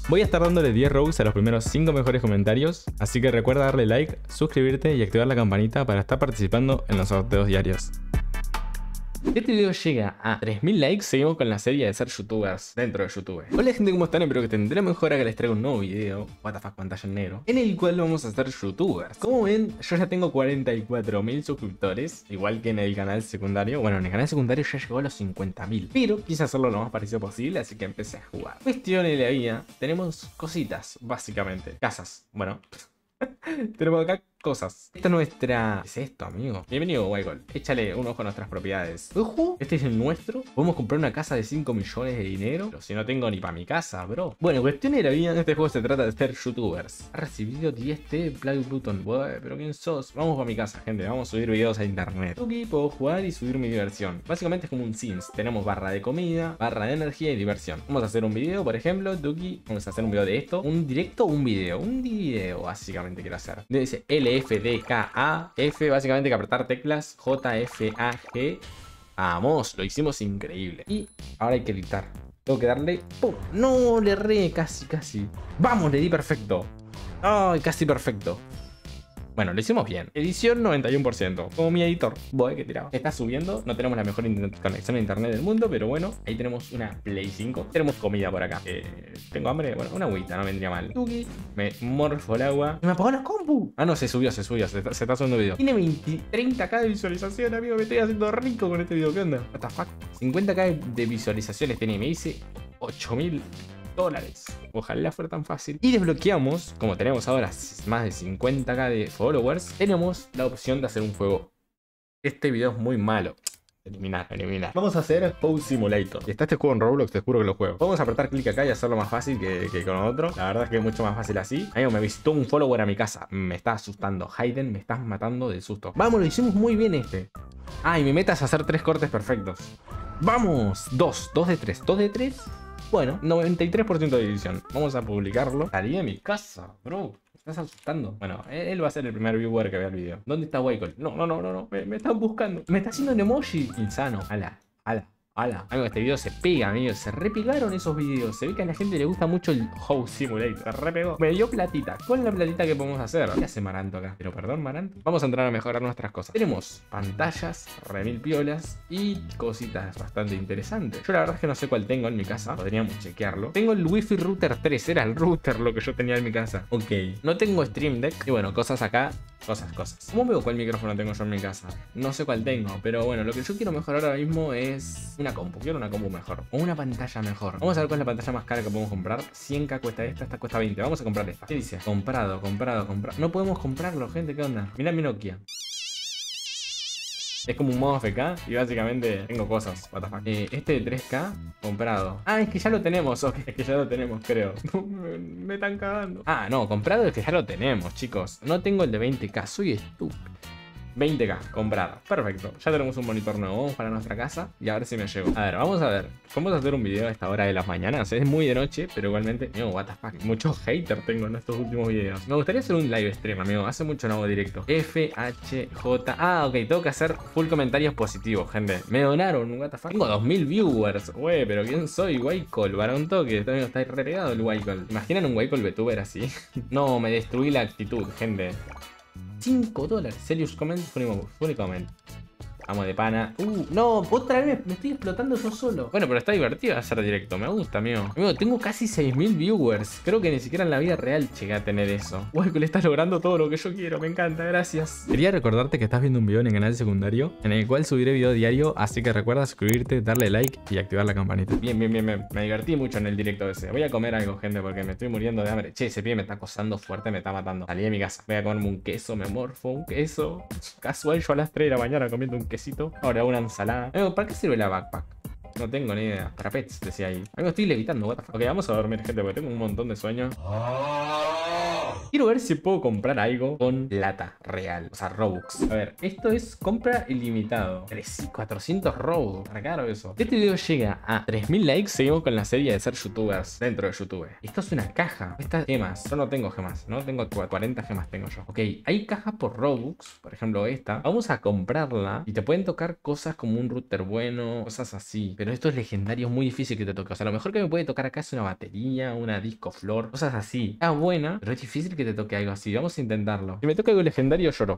Voy a estar dándole 10 Robux a los primeros 5 mejores comentarios, así que recuerda darle like, suscribirte y activar la campanita para estar participando en los sorteos diarios. Si este video llega a 3000 likes, seguimos con la serie de ser youtubers dentro de YouTube. Hola gente, ¿cómo están? Espero que tendré mejor que les traigo un nuevo video, WTF pantalla en negro, en el cual vamos a ser youtubers. Como ven, yo ya tengo 44.000 suscriptores, igual que en el canal secundario. Bueno, en el canal secundario ya llegó a los 50.000, pero quise hacerlo lo más parecido posible, así que empecé a jugar. Cuestión de la vida, tenemos cositas, básicamente. Casas, bueno. Tenemos acá cosas. Esta es nuestra... ¿Qué es esto, amigo? Bienvenido, Waigol. Échale un ojo a nuestras propiedades. ¡Ojo! Este es el nuestro. Podemos comprar una casa de 5 millones de dinero. Pero si no tengo ni para mi casa, bro. Bueno, cuestión era bien. Este juego se trata de ser youtubers. Ha recibido 10T, Play Button. Pero ¿quién sos? Vamos a mi casa, gente. Vamos a subir videos a internet. Aquí puedo jugar y subir mi diversión. Básicamente es como un Sims. Tenemos barra de comida, barra de energía y diversión. Vamos a hacer un video, por ejemplo. Tuki, vamos a hacer un video de esto. ¿Un directo o un video? Un video, básicamente quiero hacer. Dice LFDKAF, básicamente que apretar teclas JFAG. Vamos, lo hicimos increíble. Y ahora hay que editar. Tengo que darle... ¡Pum! No, le erré, casi. ¡Vamos! Le di perfecto. ¡Ay, casi perfecto! Bueno, lo hicimos bien. Edición 91%. Como mi editor. Voy, que tirado. Está subiendo. No tenemos la mejor conexión a internet del mundo, pero bueno. Ahí tenemos una Play 5. Tenemos comida por acá. Tengo hambre. Bueno, una agüita, no vendría mal. Tuki. Me morfo el agua. ¡Me apagó la compu! Ah, no, se subió. Se está subiendo video. Tiene 30k de visualización, amigo. Me estoy haciendo rico con este video. ¿Qué onda? What the fuck? 50k de visualizaciones tiene. Me dice 8.000 dólares. Ojalá fuera tan fácil. Y desbloqueamos, como tenemos ahora más de 50k de followers, tenemos la opción de hacer un juego. Este video es muy malo. Eliminar. Vamos a hacer Pose Simulator. Y está este juego en Roblox, te juro que lo juego. Vamos a apretar clic acá y hacerlo más fácil que con otro. La verdad es que es mucho más fácil así. Amigo, me visitó un follower a mi casa. Me está asustando. Hayden, me estás matando del susto. Vamos, lo hicimos muy bien este. Ah, y mi meta es hacer 3 cortes perfectos. Vamos, 2 de 3. 2 de 3. Bueno, 93% de edición. Vamos a publicarlo. Salí de mi casa, bro. Me estás asustando. Bueno, él va a ser el primer viewer que vea el video. ¿Dónde está Waikol? No. Me están buscando. Me está haciendo un emoji. Insano. Ala. Amigo, este video se pega, amigo. Se repegaron esos videos. Se ve que a la gente le gusta mucho el House Simulator. Se repegó. Me dio platita. ¿Cuál es la platita que podemos hacer? ¿Qué hace Maranto acá? Pero perdón, Maranto. Vamos a entrar a mejorar nuestras cosas. Tenemos pantallas, remil piolas y cositas bastante interesantes. Yo la verdad es que no sé cuál tengo en mi casa. Podríamos chequearlo. Tengo el Wi-Fi Router 3. Era el router lo que yo tenía en mi casa. Ok. No tengo Stream Deck. Y bueno, cosas acá. Cosas. ¿Cómo veo cuál micrófono tengo yo en mi casa? No sé cuál tengo, pero bueno, lo que yo quiero mejorar ahora mismo es una compu. Quiero una compu mejor. O una pantalla mejor. Vamos a ver cuál es la pantalla más cara que podemos comprar. 100k cuesta esta cuesta 20. Vamos a comprar esta. ¿Qué dice? Comprado. No podemos comprarlo, gente, ¿qué onda? Mirá mi Nokia. Es como un modo FK y básicamente tengo cosas. What the fuck. Este de 3k comprado. Ah, es que ya lo tenemos. Ok, es que ya lo tenemos, creo. Me están cagando. Ah, no, comprado es que ya lo tenemos, chicos. No tengo el de 20k, soy estúpido. 20k, comprado. Perfecto. Ya tenemos un monitor nuevo. Vamos para nuestra casa y a ver si me llego. A ver, vamos a ver. Vamos a hacer un video a esta hora de las mañanas. Es muy de noche, pero igualmente... No, what the fuck. Muchos haters tengo en estos últimos videos. Me gustaría hacer un live stream, amigo. Hace mucho no hago directo. FHJ. Ah, ok. Tengo que hacer full comentarios positivos, gente. Me donaron, what the fuck. Tengo 2000 viewers. Güey, pero ¿quién soy? Waikol. Para un toque. Está re pegado el Waikol. ¿Imaginan un Waikol VTuber así? No, me destruí la actitud, gente. $5. Serious comment, funny comment. Amo de pana. No, otra vez me estoy explotando yo solo. Bueno, pero está divertido hacer directo. Me gusta, amigo. Amigo, tengo casi 6.000 viewers. Creo que ni siquiera en la vida real llegué a tener eso. Uy, que le estás logrando todo lo que yo quiero. Me encanta, gracias. Quería recordarte que estás viendo un video en el canal secundario, en el cual subiré video diario. Así que recuerda suscribirte, darle like y activar la campanita. Bien. Me divertí mucho en el directo ese. Voy a comer algo, gente, porque me estoy muriendo de hambre. Che, ese pibe me está acosando fuerte, me está matando. Salí de mi casa. Voy a comerme un queso, me morfo un queso. Casual, yo a las 3 de la mañana comiendo un quesito. Ahora una ensalada. Amigo, ¿para qué sirve la backpack? No tengo ni idea. Para pets, decía ahí. Amigo, estoy levitando, what the fuck. Ok, vamos a dormir, gente, porque tengo un montón de sueño. Quiero ver si puedo comprar algo con plata real, o sea, Robux. A ver, esto es compra ilimitado. 400 Robux, está caro eso. Si este video llega a 3000 likes, seguimos con la serie de ser youtubers dentro de YouTube. Esto es una caja. Estas gemas, yo no tengo gemas, ¿no? Tengo 40 gemas tengo yo. Ok, hay cajas por Robux, por ejemplo esta. Vamos a comprarla y te pueden tocar cosas como un router bueno, cosas así. Pero esto es legendario, es muy difícil que te toque. O sea, lo mejor que me puede tocar acá es una batería, una disco flor, cosas así. Está buena, pero es difícil que te toque algo así. Vamos a intentarlo. Si me toca algo legendario, lloro.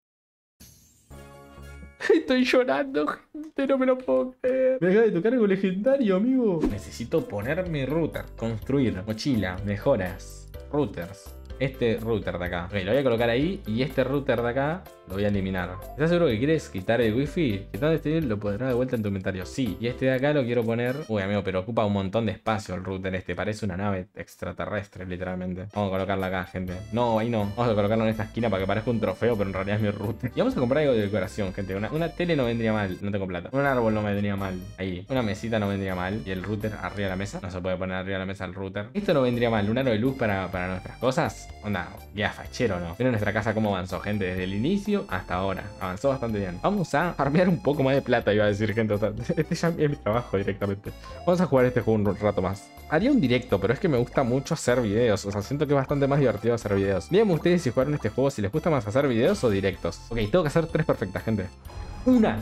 Estoy llorando, gente, no me lo puedo creer. Me acaba de tocar algo legendario, amigo. Necesito poner mi router, construir, mochila, mejoras, routers. Este router de acá. Ok, lo voy a colocar ahí y este router de acá lo voy a eliminar. ¿Estás seguro que quieres quitar el wifi? Quitando este lo pondrás de vuelta en tu inventario. Sí. Y este de acá lo quiero poner... Uy, amigo, pero ocupa un montón de espacio el router este. Parece una nave extraterrestre, literalmente. Vamos a colocarla acá, gente. No, ahí no. Vamos a colocarlo en esta esquina para que parezca un trofeo, pero en realidad es mi router. Y vamos a comprar algo de decoración, gente. Una tele no vendría mal. No tengo plata. Un árbol no me vendría mal. Ahí. Una mesita no vendría mal. Y el router arriba de la mesa. No se puede poner arriba de la mesa el router. Esto no vendría mal. Un aro de luz para nuestras cosas. Onda, ya fachero, ¿no? Miren nuestra casa cómo avanzó, gente. Desde el inicio hasta ahora. Avanzó bastante bien. Vamos a farmear un poco más de plata, iba a decir, gente. O sea, este ya es mi trabajo directamente. Vamos a jugar este juego un rato más. Haría un directo, pero es que me gusta mucho hacer videos. O sea, siento que es bastante más divertido hacer videos. Díganme ustedes si jugaron este juego, si les gusta más hacer videos o directos. Ok, tengo que hacer 3 perfectas, gente. ¡Una!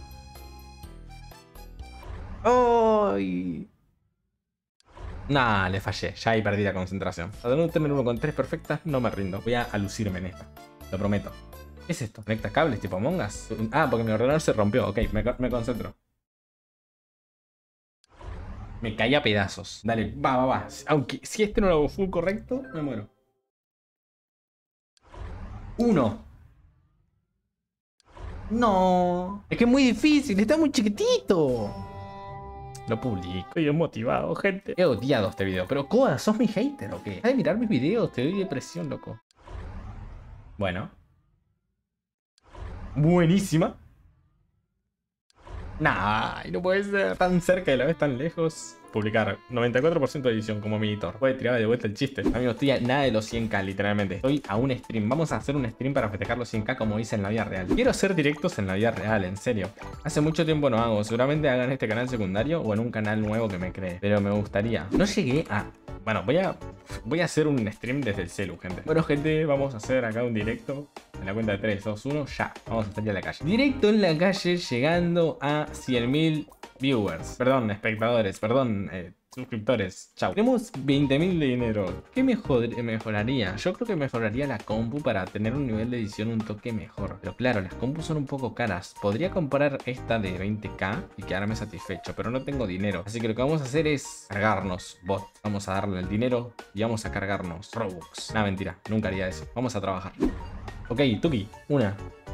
¡Ay! Nah, le fallé. Ya ahí perdí la concentración. A no tener uno con 3 perfectas, no me rindo. Voy a lucirme en esta. Lo prometo. ¿Qué es esto? ¿Conecta cables tipo Among Us? Ah, porque mi ordenador se rompió. Ok, me concentro. Me caí a pedazos. Dale, va. Aunque si este no lo hago full correcto, me muero. 1. No. Es que es muy difícil, está muy chiquitito. Lo publico. Estoy motivado, gente. He odiado este video. Pero, Koa, ¿sos mi hater o qué? ¿Deja de mirar mis videos? Te doy depresión, loco. Bueno. Buenísima. Nah, no puede ser tan cerca y la vez tan lejos. Publicar 94% de edición como mi editor. Puede tirar de vuelta el chiste. Amigos, estoy a nada de los 100k, literalmente. Estoy a un stream. Vamos a hacer un stream para festejar los 100k como hice en la vida real. Quiero hacer directos en la vida real, en serio. Hace mucho tiempo no hago. Seguramente hagan este canal secundario o en un canal nuevo que me cree. Pero me gustaría. No llegué a... Bueno, voy a hacer un stream desde el celu, gente. Bueno, gente, vamos a hacer acá un directo. En la cuenta de 3, 2, 1, ya. Vamos a salir a la calle. Directo en la calle, llegando a 100.000 viewers. Perdón, espectadores. Perdón, suscriptores. Chau. Tenemos 20.000 de dinero. ¿Qué mejoraría? Yo creo que mejoraría la compu para tener un nivel de edición un toque mejor. Pero claro, las compus son un poco caras. Podría comprar esta de 20k y quedarme satisfecho, pero no tengo dinero. Así que lo que vamos a hacer es cargarnos bot. Vamos a darle el dinero y vamos a cargarnos Robux. Nah, mentira. Nunca haría eso. Vamos a trabajar. Ok, Tuki. 1.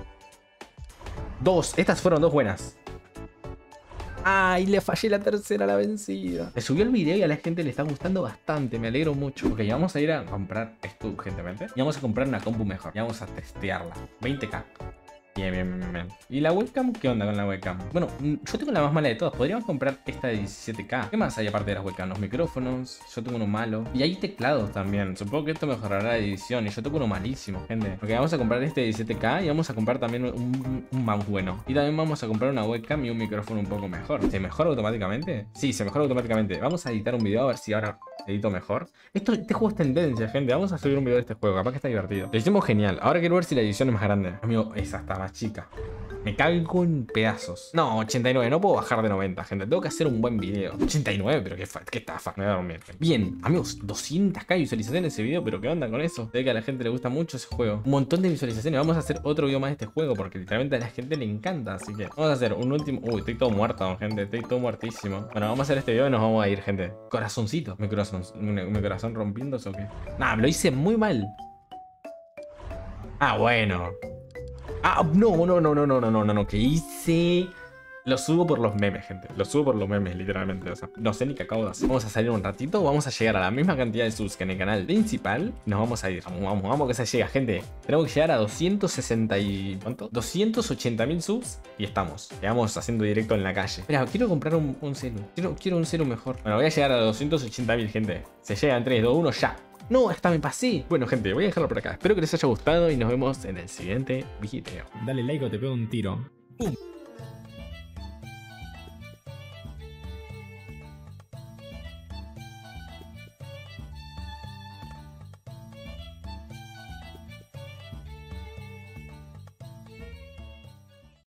2. Estas fueron 2 buenas. Ay, le fallé la tercera, la vencida. Me subió el video y a la gente le está gustando bastante. Me alegro mucho. Ok, vamos a ir a comprar esto urgentemente. Y vamos a comprar una compu mejor. Y vamos a testearla. 20k. Bien. ¿Y la webcam? ¿Qué onda con la webcam? Bueno, yo tengo la más mala de todas. Podríamos comprar esta de 17k. ¿Qué más hay aparte de las webcams? Los micrófonos. Yo tengo uno malo. Y hay teclados también. Supongo que esto mejorará la edición. Y yo tengo uno malísimo, gente. Ok, vamos a comprar este de 17k. Y vamos a comprar también un mouse bueno. Y también vamos a comprar una webcam y un micrófono un poco mejor. ¿Se mejora automáticamente? Sí, se mejora automáticamente. Vamos a editar un video a ver si ahora edito mejor. Este juego es tendencia, gente. Vamos a subir un video de este juego. Capaz que está divertido. Lo hicimos genial. Ahora quiero ver si la edición es más grande. Amigo, esa está más chica. Me cago en pedazos. No, 89. No puedo bajar de 90, gente. Tengo que hacer un buen video. 89, pero qué estafa. Me voy a dormir. Bien, amigos, 200k visualizaciones en ese video. Pero ¿qué onda con eso? Sé que a la gente le gusta mucho ese juego. Un montón de visualizaciones. Vamos a hacer otro video más de este juego porque literalmente a la gente le encanta. Así que vamos a hacer un último... Uy, estoy todo muerto, gente. Estoy todo muertísimo. Bueno, vamos a hacer este video y nos vamos a ir, gente. Corazoncito. Mi corazón rompiéndose o qué. Nah, me lo hice muy mal. Ah, bueno. Ah, no. ¿Qué hice? Lo subo por los memes, gente. Lo subo por los memes, literalmente. O sea, no sé ni qué acabo de hacer. Vamos a salir un ratito. Vamos a llegar a la misma cantidad de subs que en el canal principal. Nos vamos a ir. Vamos que se llega, gente. Tenemos que llegar a 260 y... ¿Cuánto? 280.000 subs. Y estamos. Llegamos haciendo directo en la calle. Mira, quiero comprar un celu. Quiero un celu mejor. Bueno, voy a llegar a 280.000, gente. Se llega en 3, 2, 1, ya. No, hasta me pasé. Bueno, gente, voy a dejarlo por acá. Espero que les haya gustado y nos vemos en el siguiente video. Dale like o te pego un tiro. ¡Pum!